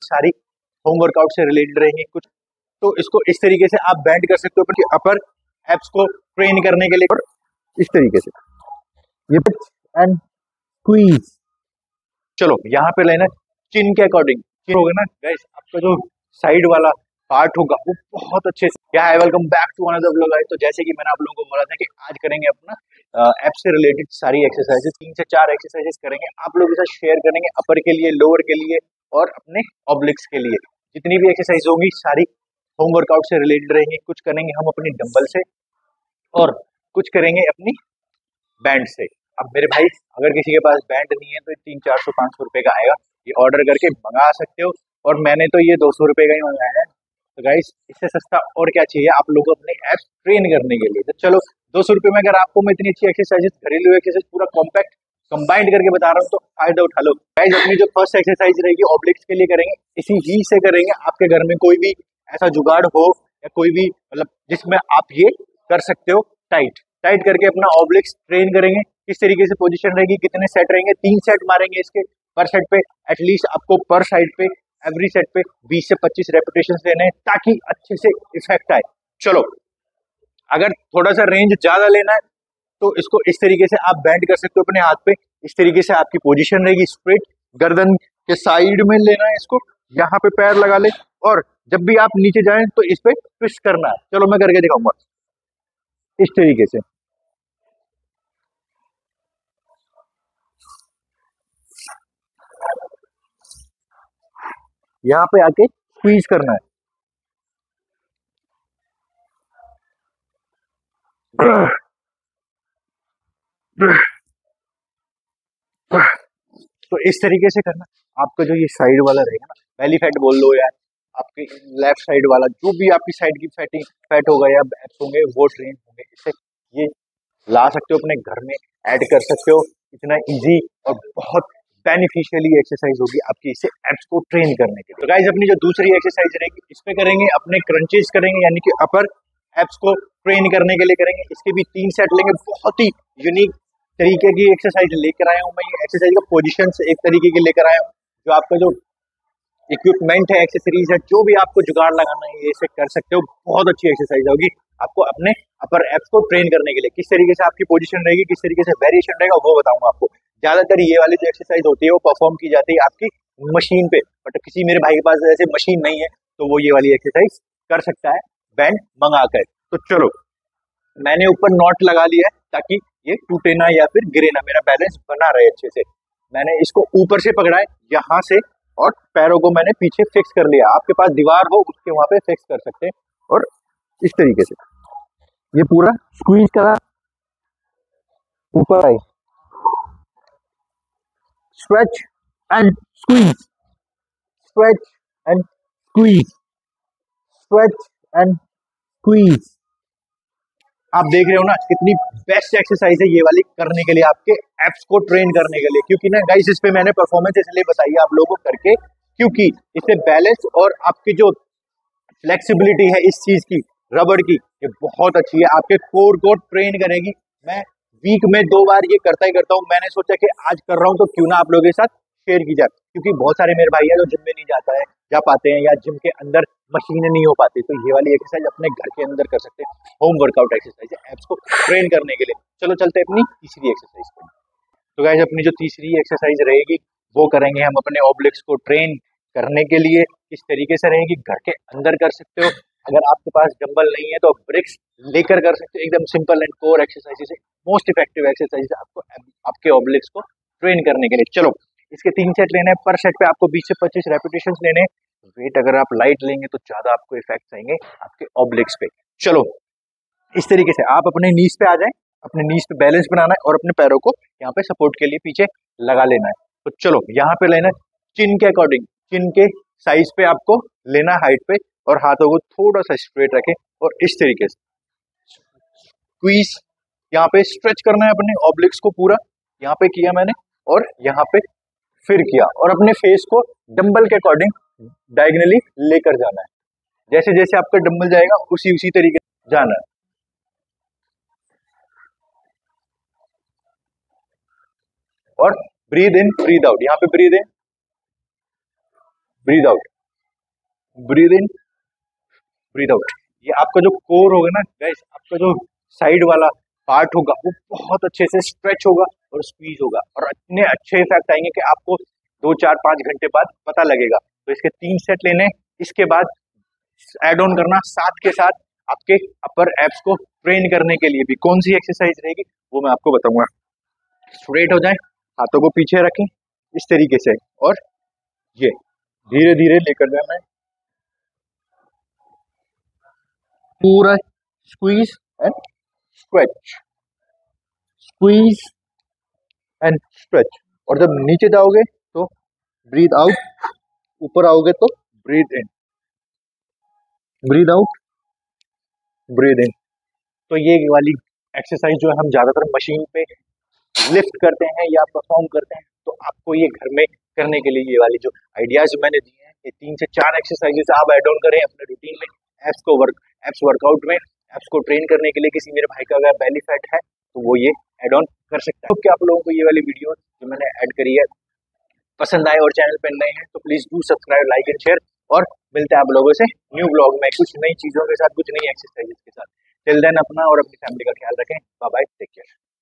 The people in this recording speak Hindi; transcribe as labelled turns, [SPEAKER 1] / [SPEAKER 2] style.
[SPEAKER 1] सारी होम वर्कआउट से रिलेटेड रहेंगी कुछ। तो इसको इस तरीके से आप बैंड कर सकते हो अपने अपर एब्स को ट्रेन करने के लिए, और इस तरीके से ये एंड स्क्वीज। चलो यहाँ पे लेना चिन के अकॉर्डिंग, चिन होगा ना गाइस, आपका जो साइड वाला पार्ट होगा वो बहुत अच्छे से। क्या है, welcome back to another vlog guys. तो जैसे कि मैंने आप लोगों को बोला था कि आज करेंगे अपना एप से रिलेटेड सारी एक्सरसाइजेस, 3 से 4 एक्सरसाइजेस करेंगे, आप लोगों के साथ शेयर करेंगे, अपर के लिए, लोअर के लिए और अपने ऑब्लिक्स के लिए। जितनी भी एक्सरसाइज होंगी सारी होम वर्कआउट से रिलेटेड रहेंगी। कुछ करेंगे हम अपनी डंबल से और कुछ करेंगे अपनी बैंड से। अब मेरे भाई अगर किसी के पास बैंड नहीं है तो 300-400-500 रुपए का आएगा, ये ऑर्डर करके मंगा सकते हो, और मैंने तो ये 200 रुपए का ही मंगाया है। तो गाइस इससे सस्ता और क्या चाहिए आप लोगों को अपने एप्स ट्रेन करने के लिए। तो चलो 200 रुपए में अगर आपको मैं इतनी अच्छी एक्सरसाइजेस, घरेलू एक्सरसाइज पूरा कॉम्पैक्ट कंबाइंड करके बता रहा हूँ तो फायदा उठा लो। गाइस अपनी जो फर्स्ट एक्सरसाइज रहेगी ऑब्लिक्स के लिए करेंगे, इसी ही से करेंगे। आपके घर में कोई भी ऐसा जुगाड़ हो या कोई भी मतलब जिसमें आप ये कर सकते हो, टाइट टाइट करके अपना ऑब्लिक्स ट्रेन करेंगे। किस तरीके से पोजीशन रहेगी, कितने सेट रहेंगे, 3 सेट मारेंगे इसके पर सेट पे। एटलीस्ट आपको पर साइड पे एवरी सेट पे 20 से 25 रेपिटेशंस लेने हैं ताकि अच्छे से इफेक्ट आए। चलो अगर थोड़ा सा रेंज ज्यादा लेना है तो इसको इस तरीके से आप बैंड कर सकते हो अपने हाथ पे। इस तरीके से आपकी पोजीशन रहेगी स्ट्रेट, गर्दन के साइड में लेना है इसको, यहाँ पे पैर लगा ले, और जब भी आप नीचे जाएं तो इस पे ट्विस्ट करना है। चलो मैं करके दिखाऊंगा इस तरीके से। यहाँ पे आके स्क्वीज करना है। तो इस तरीके से करना। आपका जो ये साइड वाला रहेगा ना, बेली फैट बोल लो या आपके लेफ्ट साइड वाला, जो भी आपकी साइड की फैट होगा या एब्स होंगे वो ट्रेन होंगे। इससे ये ला सकते हो अपने घर में, ऐड कर सकते हो। इतना इजी और बहुत बेनिफिशियली एक्सरसाइज होगी आपकी इससे एब्स को ट्रेन करने के लिए। तो गाइस अपनी जो दूसरी एक्सरसाइज रहेगी इस पे करेंगे अपने क्रंचेस करेंगे, यानी कि अपर एब्स को ट्रेन करने के लिए करेंगे। इसके भी 3 सेट लेंगे। बहुत ही यूनिक तरीके की एक्सरसाइज लेकर आया हूँ मैं। ये एक्सरसाइज का पोजीशन एक तरीके के लेकर आया हूँ, जो आपका जो इक्विपमेंट है, एक्सेसरीज है, जो भी आपको जुगाड़ लगाना है ये से कर सकते हो। बहुत अच्छी एक्सरसाइज होगी आपको अपने अपर एब्स को ट्रेन करने के लिए। किस तरीके से आपकी पोजीशन रहेगी, किस तरीके से वेरिएशन रहेगा वो बताऊंगा आपको। ज्यादातर ये वाली जो एक्सरसाइज होती है वो परफॉर्म की जाती है आपकी मशीन पे, बट किसी मेरे भाई के पास ऐसे मशीन नहीं है तो वो ये वाली एक्सरसाइज कर सकता है बैंड मंगा कर। तो चलो मैंने ऊपर नॉट लगा लिया है ताकि ये टूटे ना या फिर गिरे ना, मेरा बैलेंस बना रहे अच्छे से। मैंने इसको ऊपर से पकड़ा है यहाँ से, और पैरों को मैंने पीछे फिक्स कर लिया। आपके पास दीवार हो उसके वहां पे फिक्स कर सकते हैं, और इस तरीके से ये पूरा स्क्वीज करा, ऊपर आई, stretch and squeeze, stretch and squeeze, stretch and squeeze. आप देख रहे हो ना कितनी बेस्ट एक्सरसाइज है ये वाली करने के लिए, आपके एप्स को ट्रेन करने के लिए। क्योंकि ना गाइस इस पे मैंने परफॉर्मेंस इसलिए बताई है आप लोगों को करके, क्योंकि इससे बैलेंस और आपकी जो फ्लेक्सिबिलिटी है इस चीज की, रबड़ की, ये बहुत अच्छी है। आपके कोर को ट्रेन करेगी। मैं वीक में 2 बार ये करता ही करता हूँ। मैंने सोचा कि आज कर रहा हूँ तो क्यों ना आप लोगों के साथ शेयर की जाए, क्योंकि बहुत सारे मेरे भाई है जो जिम में नहीं जा पाते हैं, या जिम के अंदर मशीनें नहीं हो पाती। तो ये वाली एक्सरसाइज अपने घर के अंदर कर सकते हैं। होम वर्कआउट एक्सरसाइज है एप्स को ट्रेन करने के लिए। चलो चलते हैं अपनी तीसरी एक्सरसाइज पे। तो गाइस अपनी जो तीसरी एक्सरसाइज रहेगी वो करेंगे हम अपने ऑब्लिक्स को ट्रेन करने के लिए। किस तरीके से रहेगी, घर के अंदर कर सकते हो। अगर आपके पास डंबल नहीं है तो ब्रिक्स लेकर कर सकते हो। एकदम सिंपल एंड कोर एक्सरसाइज है, मोस्ट इफेक्टिव एक्सरसाइज आपको आपके ऑब्लिक्स को ट्रेन करने के लिए। चलो इसके 3 सेट लेने हैं, पर सेट पे आपको 20 से 25 रेपिटेशन लेने हैं। वेट अगर आप लाइट लेंगे तो ज्यादा आपको इफेक्ट आएंगे आपके ऑब्लिक्स पे। चलो इस तरीके से आप अपने नीज पे आ जाएं, अपने नीज पे बैलेंस बनाना है और अपने पैरों को यहाँ पे सपोर्ट के लिए पीछे लगा लेना है। तो चलो यहाँ पे लेना है चिन के अकॉर्डिंग, चिन के साइज पे आपको लेना है हाइट पे, और हाथों को थोड़ा सा स्ट्रेट रखें और इस तरीके से स्क्वीज, यहाँ पे स्ट्रेच करना है अपने ऑब्लिक्स को पूरा। यहाँ पे किया मैंने और यहाँ पे फिर किया, और अपने फेस को डंबल के अकॉर्डिंग डायगनली लेकर जाना है। जैसे जैसे आपका डंबल जाएगा उसी उसी तरीके से जाना है। और ब्रीद इन ब्रीद आउट, यहाँ पे breathe in breathe out, breathe in, breathe out. ये आपका जो कोर होगा ना गाइस, आपका जो साइड वाला पार्ट होगा वो बहुत अच्छे से स्ट्रेच होगा और स्क्वीज होगा, और इतने अच्छे इफेक्ट आएंगे कि आपको 2 4 5 घंटे बाद पता लगेगा। तो इसके 3 सेट लेने, इसके बाद एड ऑन करना साथ के साथ आपके अपर एब्स को ट्रेन करने के लिए भी कौन सी एक्सरसाइज रहेगी वो मैं आपको बताऊंगा। स्ट्रेट हो जाए, हाथों को पीछे रखें इस तरीके से, और ये धीरे धीरे लेकर जाना है, पूरा squeeze and stretch, squeeze and stretch. और जब नीचे जाओगे तो ब्रीद आउट, ऊपर आओगे तो breathe in, breathe out, breathe in. तो ये वाली एक्सरसाइज जो है हम ज्यादातर मशीन पे लिफ्ट करते हैं या परफॉर्म करते हैं, तो आपको ये घर में करने के लिए ये वाली जो आइडियाज मैंने दिए हैं, ये 3 से 4 एक्सरसाइजेस आप एड ऑन करें अपने रूटीन में। एप्स वर्कआउट में एप्स को ट्रेन करने के लिए किसी मेरे भाई का अगर बेली फैट है तो वो ये एड ऑन कर सकता है। तो क्या आप लोगों को ये वाली वीडियो जो मैंने ऐड करी है पसंद आए और चैनल पर नए हैं तो please do subscribe, like and share, और मिलते हैं आप लोगों से न्यू ब्लॉग में कुछ नई चीजों के साथ, कुछ नई एक्सरसाइजेस के साथ। टिल देन अपना और अपनी फैमिली का ख्याल रखें। Bye bye, take care.